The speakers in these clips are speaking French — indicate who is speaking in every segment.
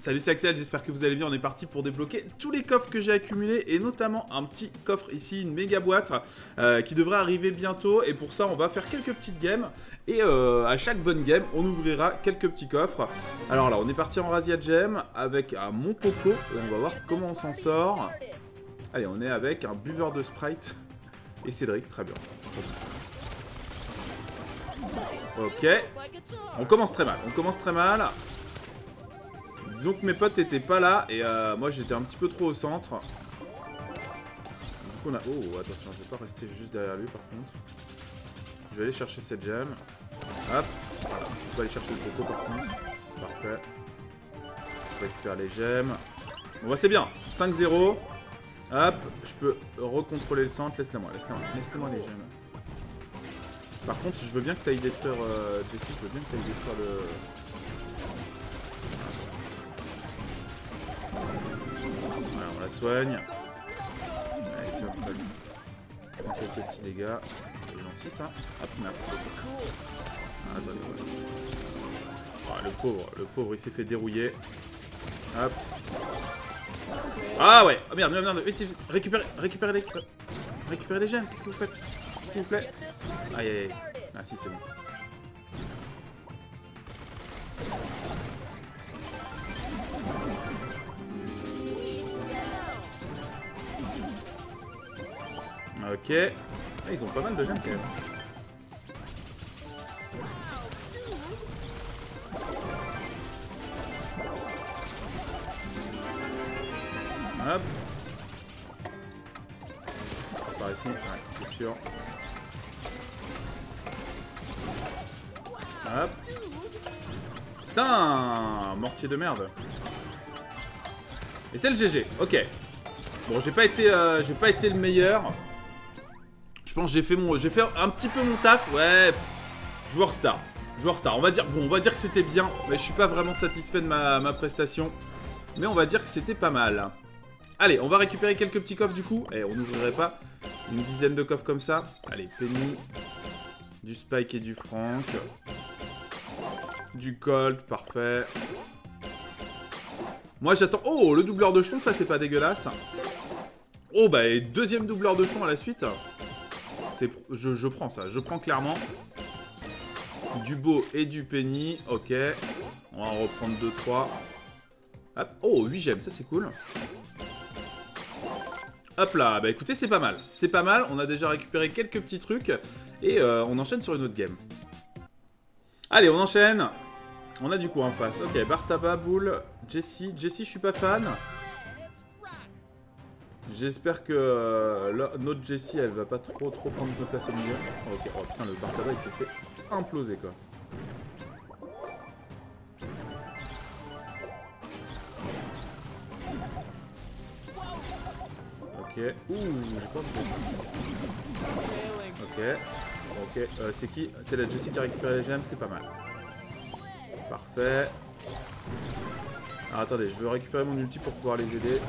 Speaker 1: Salut, c'est Axel, j'espère que vous allez bien. On est parti pour débloquer tous les coffres que j'ai accumulés et notamment un petit coffre ici, une méga boîte qui devrait arriver bientôt. Et pour ça, on va faire quelques petites games et à chaque bonne game, on ouvrira quelques petits coffres. Alors là, on est parti en Razia Gem avec un Mon Coco et on va voir comment on s'en sort. Allez, on est avec un buveur de Sprite et Cédric, très bien. Ok, on commence très mal, Disons que mes potes n'étaient pas là et moi j'étais un petit peu trop au centre. Du coup on a... Oh attention, je vais pas rester juste derrière lui par contre. Je vais aller chercher cette gemme. Hop, voilà. Je peux aller chercher le coco par contre. Parfait. Je récupère les gemmes. Bon bah c'est bien, 5-0. Hop, je peux recontrôler le centre, laisse-les-moi les gemmes. Par contre, je veux bien que tu ailles détruire Jessie, je veux bien que tu ailles détruire le... Voilà, on la soigne. Allez, tiens, prends quelques petits dégâts. C'est gentil ça. Hop, merci beaucoup. Ah, attendez, ouais. Ah, le pauvre, il s'est fait dérouiller. Hop. Ah ouais, oh, merde. Récupérez les gemmes, qu'est-ce que vous faites? S'il vous plaît. Aïe aïe aïe. Ah si, c'est bon. Ok. Ah, ils ont pas mal de gemmes quand même. Hop. C'est par ici, ouais, c'est sûr. Hop. Putain, mortier de merde. Et c'est le GG, ok. Bon, j'ai pas été le meilleur. Je pense que j'ai fait un petit peu mon taf, ouais. Joueur star. On va dire que c'était bien, mais je suis pas vraiment satisfait de ma prestation. Mais on va dire que c'était pas mal. Allez, on va récupérer quelques petits coffres du coup. Et on n'ouvrirait pas une dizaine de coffres comme ça. Allez, Penny, du Spike et du Frank. Du Colt, parfait. Moi j'attends... Oh, le doubleur de jeton, ça c'est pas dégueulasse. Oh bah, et deuxième doubleur de jeton à la suite. Je prends ça, je prends clairement. Du Beau et du Penny, ok. On va en reprendre 2-3. Hop. Oh, 8 gemmes, ça c'est cool. Hop là, bah écoutez, c'est pas mal. C'est pas mal, on a déjà récupéré quelques petits trucs. Et on enchaîne sur une autre game. Allez, on enchaîne. On a du coup en face. Ok, Bartaba, Bull, Jessie. Jessie, je suis pas fan. J'espère que notre Jessie, elle va pas trop prendre de place au milieu. Ok, oh putain, le Bartaba, il s'est fait imploser quoi. Ok. Ouh, j'ai pas de... Ok, c'est qui? C'est la Jessie qui a récupéré les gemmes, c'est pas mal. Parfait. Alors attendez, je veux récupérer mon ulti pour pouvoir les aider.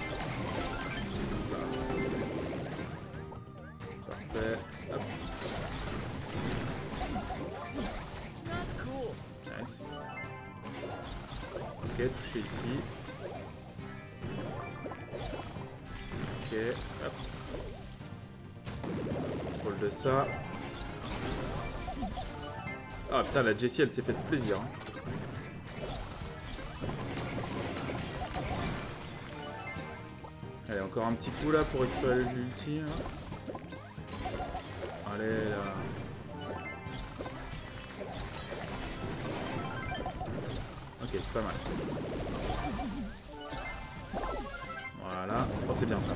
Speaker 1: Parfait. Hop. Nice. Ok, toucher ici. Ok, hop. Contrôle de ça. Ah putain, la Jessie elle s'est fait plaisir. Hein. Allez, encore un petit coup là pour récupérer l'ulti. Allez là. Ok, c'est pas mal. Voilà. Oh, c'est bien ça.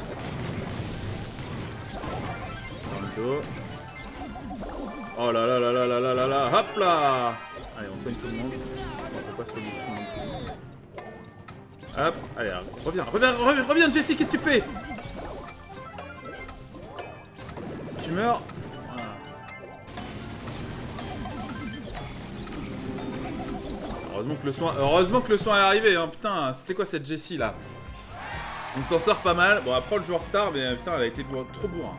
Speaker 1: Dans le dos. Oh là là là là là là là là. Hop là. Allez, on soigne tout le monde. On peut pas soigner tout le monde. Hop, allez, reviens Jessie, qu'est-ce que tu fais? Si tu meurs... Voilà. Heureusement que le soin est arrivé, hein. Putain, c'était quoi cette Jessie là? On s'en sort pas mal. Bon, après le joueur star, mais putain, elle a été trop bourrin.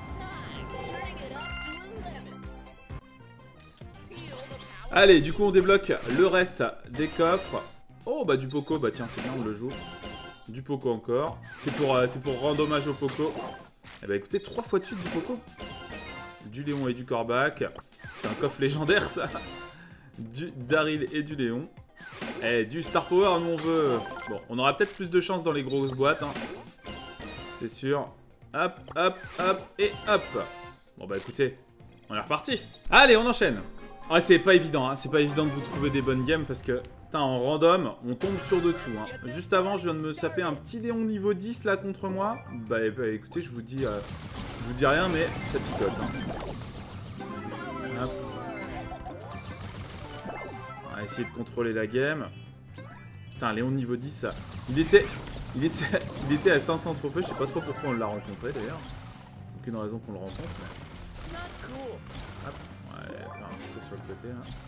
Speaker 1: Allez, du coup on débloque le reste des coffres. Oh, bah du Poco, bah tiens, c'est bien, on le joue. Du Poco encore. C'est pour rendre hommage au Poco. Eh bah écoutez, 3 fois de suite du Poco. Du Léon et du Corbac. C'est un coffre légendaire, ça. Du Daryl et du Léon. Eh, du Star Power, nous on veut. Bon, on aura peut-être plus de chance dans les grosses boîtes, hein. C'est sûr. Hop, hop, hop, et hop. Bon bah écoutez, on est reparti. Allez, on enchaîne. Ah, c'est pas évident, hein. C'est pas évident de vous trouver des bonnes games parce que, putain, en random, on tombe sur de tout, hein. Juste avant, je viens de me saper un petit Léon niveau 10 là contre moi. Bah écoutez, je vous dis rien, mais ça picote, hein. Hop. On va essayer de contrôler la game. Putain, Léon niveau 10, il était à 500 trophées, je sais pas trop pourquoi on l'a rencontré d'ailleurs. Aucune raison qu'on le rencontre. Mais... Hop, ouais, faire un petit tour sur le côté là.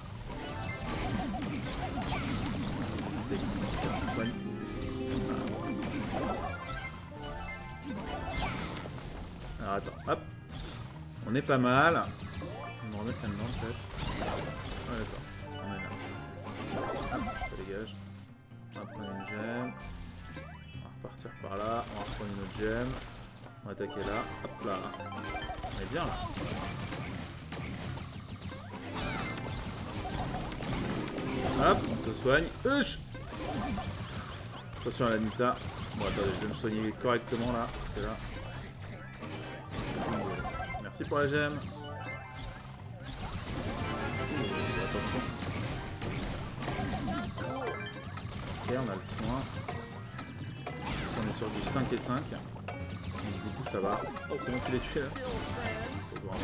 Speaker 1: Alors attends, hop. On est pas mal. On va remettre là-dedans peut-être. Ouais, d'accord. On est là. Hop, ça dégage. On va prendre une gemme. On va repartir par là. On va reprendre une autre gemme. On va attaquer là. Hop là. On est bien là. Hop, on se soigne. Attention à la Nita. Bon, attendez, je vais me soigner correctement là. Parce que là. Merci pour la gemme. Attention. Ok, on a le soin. On est sur du 5 et 5. Donc, du coup, ça va. Oh, c'est moi qui l'ai tué là. Faut voir,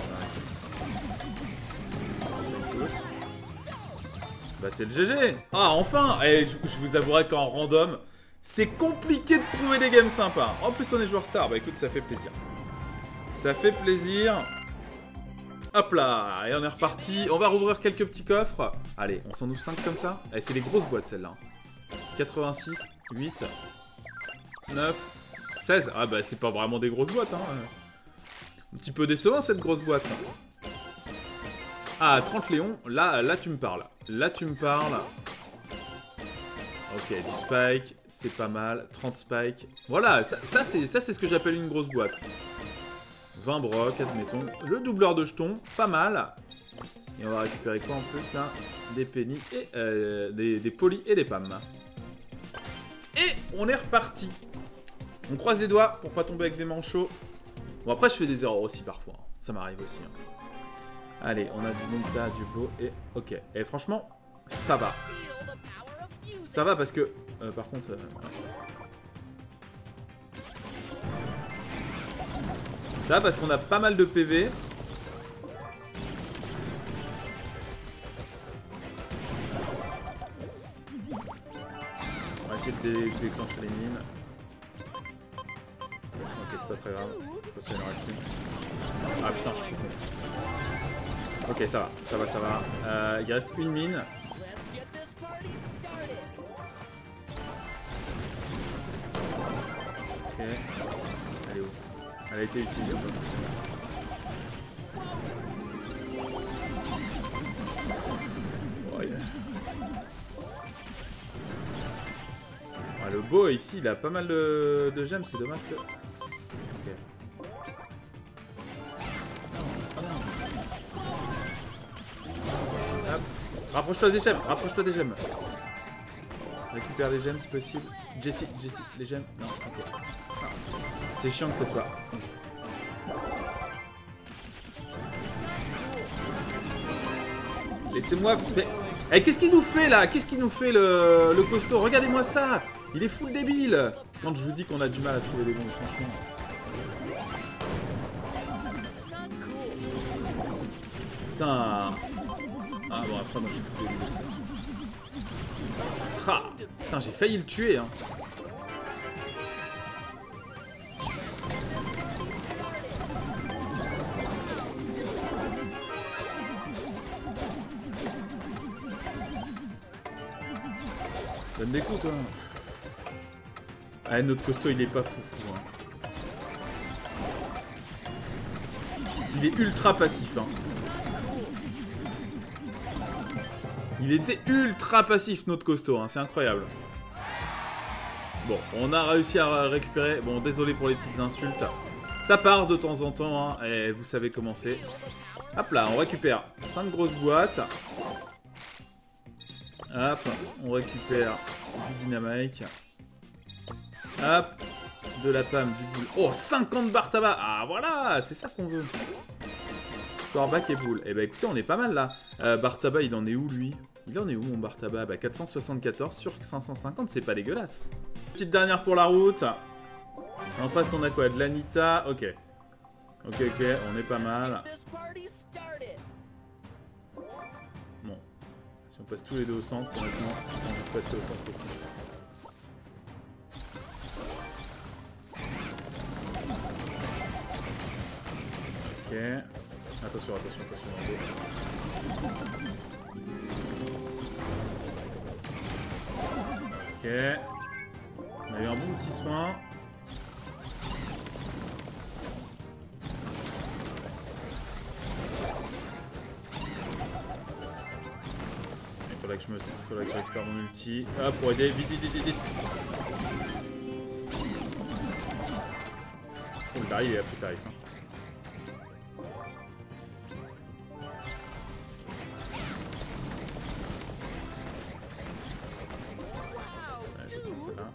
Speaker 1: on va bah c'est le GG. Ah enfin. Et je vous avouerai qu'en random, c'est compliqué de trouver des games sympas. En plus on est joueur star, bah écoute, ça fait plaisir. Ça fait plaisir. Hop là, et on est reparti. On va rouvrir quelques petits coffres. Allez, on s'en ouvre 5 comme ça. Allez, c'est les grosses boîtes celles-là. 86, 8, 9, 16. Ah bah c'est pas vraiment des grosses boîtes, hein. Un petit peu décevant cette grosse boîte. Ah, 30 Léon, là tu me parles. Là tu me parles. Ok, du Spike, c'est pas mal. 30 Spike. Voilà, ça c'est ce que j'appelle une grosse boîte. 20 brocs, admettons. Le doubleur de jetons, pas mal. Et on va récupérer quoi en plus là? Des pennies et des polis et des pams. Et on est reparti. On croise les doigts pour pas tomber avec des manchots. Bon après je fais des erreurs aussi parfois. Ça m'arrive aussi. Hein. Allez, on a du Nita, du beau et... Ok. Et franchement, ça va. Ça va parce que... par contre... Ça va parce qu'on a pas mal de PV. On va essayer de déclencher les mines. Ok, c'est pas très grave. Parce qu'il en reste une. Ah putain, je suis con. Ok, ça va. Il reste une mine. Ok. Elle est où? Elle a été utilisée ou pas? Oh, yeah. Ah, le beau ici, il a pas mal de gemmes, c'est dommage que... Rapproche-toi des gemmes, rapproche-toi des gemmes. Récupère les gemmes si possible. Jessie, les gemmes. Non, ok. Ah. C'est chiant que ce soit. Laissez-moi... Eh, qu'est-ce qu'il nous fait là? Qu'est-ce qu'il nous fait le costaud? Regardez-moi ça. Il est full débile. Quand je vous dis qu'on a du mal à trouver des bons, franchement. Putain. Ah bon, après moi je suis plus débile aussi. Ah, putain, j'ai failli le tuer, hein. Donne des coups, toi. Ah, notre costaud, il est pas foufou, hein. Il est ultra passif, hein. Il était ultra passif, notre costaud, hein, c'est incroyable. Bon, on a réussi à récupérer. Bon, désolé pour les petites insultes. Ça part de temps en temps, hein, et vous savez comment c'est. Hop là, on récupère 5 grosses boîtes. Hop, on récupère du dynamite. Hop, de la pomme, du boule. Oh, 50 barres tabac. Ah, voilà, c'est ça qu'on veut. Corbac et boule. Eh ben écoutez, on est pas mal là. Bar tabac, il en est où lui? Il en est où mon bar tabac? Bah 474 sur 550, c'est pas dégueulasse. Petite dernière pour la route. En face, on a quoi? De l'Anita. Ok. Ok, on est pas mal. Bon. Si on passe tous les deux au centre, honnêtement, j'ai envie de passer au centre aussi. Ok. Attention. Ok. On a eu un bon petit soin. Il faudrait que je récupère mon ulti. Hop, pour aider. Vite. Oh, le tarif, il est après tarif. Hein. Allez, je vais prendre celle-là.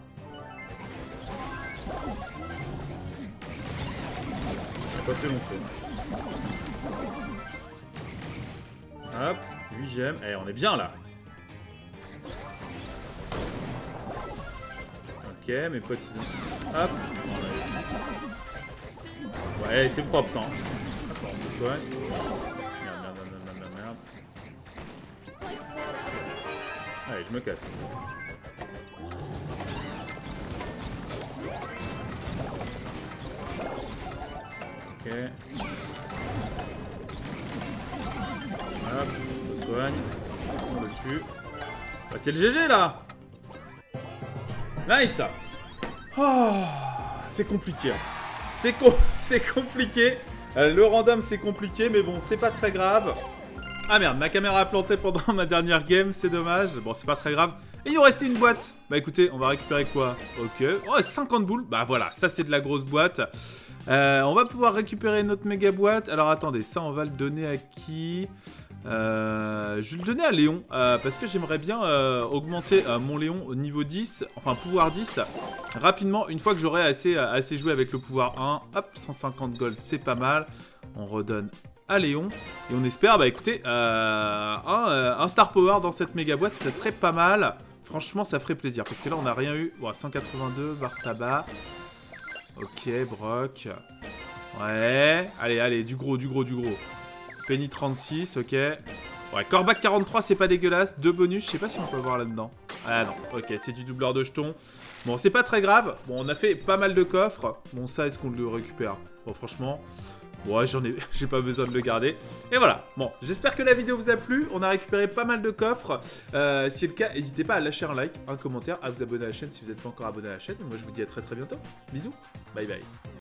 Speaker 1: Il n'a pas fait long feu. Hop, 8 gemmes. Eh, on est bien là. Ok, mes potes ils ont... Hop. Ouais, c'est propre ça. Hein. Ouais. Merde. Allez, je me casse. Ok. Hop, on se soigne. On le tue. Bah, c'est le GG là. Nice. Oh, c'est compliqué. C'est compliqué. Le random c'est compliqué, mais bon, c'est pas très grave. Ah merde, ma caméra a planté pendant ma dernière game, c'est dommage. Bon, c'est pas très grave. Et il nous restait une boîte. Bah écoutez, on va récupérer quoi? Ok. Oh, 50 boules. Bah voilà, ça c'est de la grosse boîte. On va pouvoir récupérer notre méga boîte. Alors attendez, ça on va le donner à qui? Je vais le donner à Léon, parce que j'aimerais bien augmenter mon Léon au niveau 10, enfin pouvoir 10, rapidement, une fois que j'aurai assez joué avec le pouvoir 1. Hop, 150 gold, c'est pas mal. On redonne à Léon, et on espère, bah écoutez, un Star Power dans cette méga boîte, ça serait pas mal. Franchement, ça ferait plaisir, parce que là, on n'a rien eu. Bon, 182, barre tabac. Ok, Brock. Ouais, allez, du gros. Penny 36, ok. Ouais, Corbac 43, c'est pas dégueulasse. 2 bonus, je sais pas si on peut voir là-dedans. Ah non, ok, c'est du doubleur de jetons. Bon, c'est pas très grave. Bon, on a fait pas mal de coffres. Bon, ça, est-ce qu'on le récupère? Bon, franchement, ouais, j'ai pas besoin de le garder. Et voilà, bon, j'espère que la vidéo vous a plu. On a récupéré pas mal de coffres. Si c'est le cas, n'hésitez pas à lâcher un like, un commentaire, à vous abonner à la chaîne si vous n'êtes pas encore abonné à la chaîne. Et moi, je vous dis à très bientôt. Bisous, bye bye.